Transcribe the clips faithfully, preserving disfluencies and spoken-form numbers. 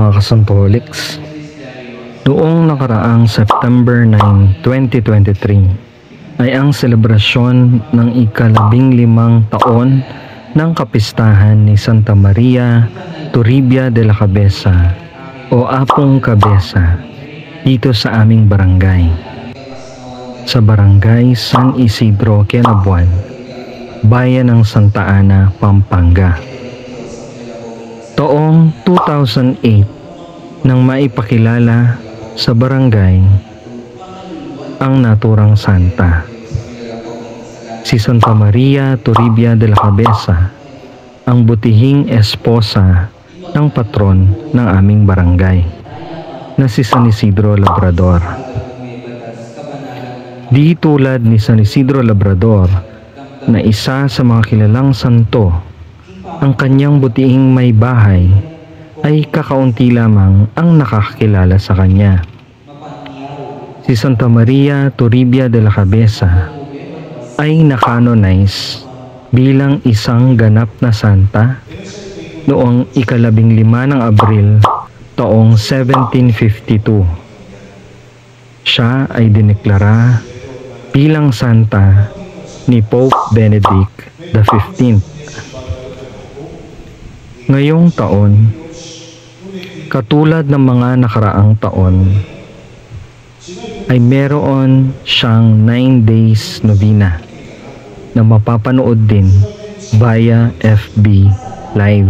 mga kasantoholics. Noong nakaraang September ninth, twenty twenty-three ay ang selebrasyon ng ikalabing limang taon ng kapistahan ni Santa Maria Toribia de la Cabeza o Apong Cabeza dito sa aming barangay, sa Barangay San Isidro, Quenabuan, Bayan ng Santa Ana, Pampanga. Taong two thousand eight nang maipakilala sa barangay ang naturang santa, si Santa Maria Toribia de la Cabeza, ang butihing esposa ng patron ng aming barangay na si San Isidro Labrador. Di tulad ni San Isidro Labrador na isa sa mga kilalang santo, ang kanyang butihing may bahay ay kakaunti lamang ang nakakakilala sa kanya. Si Santa Maria Toribia de la Cabeza ay nakanonize bilang isang ganap na santa noong ikalabing lima ng Abril taong seventeen fifty-two. Siya ay dineklara bilang santa ni Pope Benedict the fifteenth. Ngayong taon, katulad ng mga nakaraang taon, ay meron siyang nine days novena na mapapanood din via F B Live.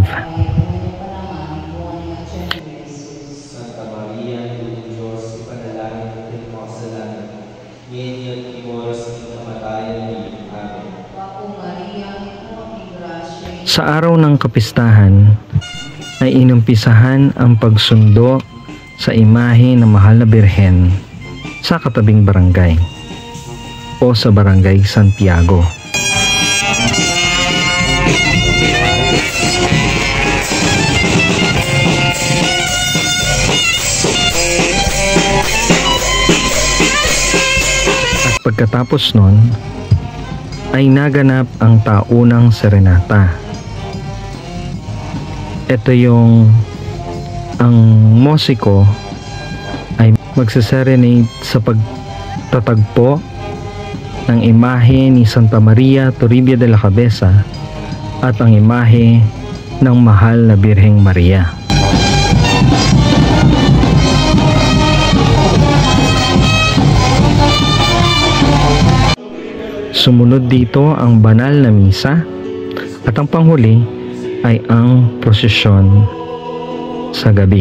Sa araw ng kapistahan ay inumpisahan ang pagsundo sa imahe ng Mahal na Birhen sa katabing barangay o sa Barangay Santiago. At pagkatapos nun ay naganap ang taunang serenata. Ito yung ang musiko ay magsaserenade sa pagtatagpo ng imahe ni Santa Maria Toribia de la Cabeza at ang imahe ng Mahal na Birheng Maria. Sumunod dito ang banal na misa at ang panghuli ay ang prosesyon sa gabi.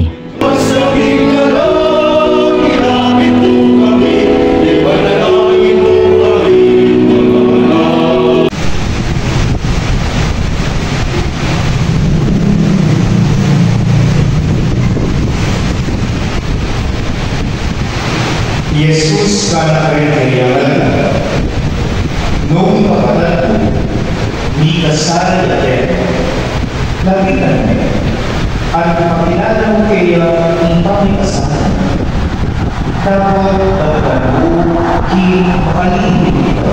Yesus kanakariyayan noong pagkatalo ni kasal natin lapitan mo at makilala mo kayo ang pamikasahan dapat pagkatalo kinakalimit ito.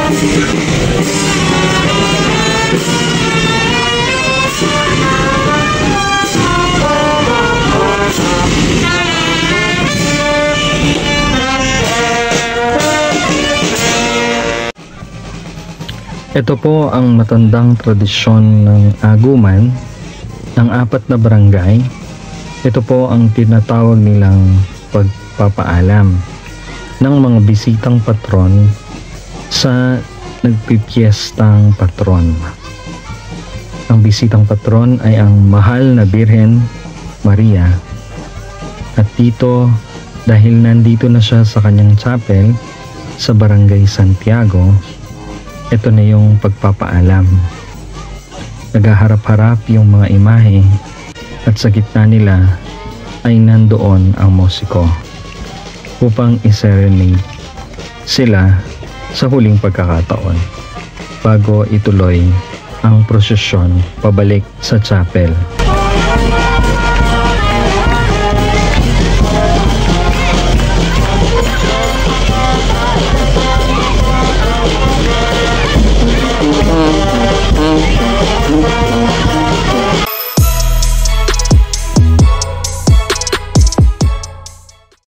Ito po ang matandang tradisyon ng Aguman ng apat na barangay. Ito po ang tinatawag nilang pagpapaalam ng mga bisitang patron sa nagpipiestang patron. Ang bisitang patron ay ang mahal na Birhen Maria. At dito, dahil nandito na siya sa kanyang chapel sa Barangay Santiago, ito na yung pagpapaalam. Naghaharap-harap yung mga imahe at sa gitna nila ay nandoon ang musiko upang i-serenade sila sa huling pagkakataon bago ituloy ang prosesyon pabalik sa chapel.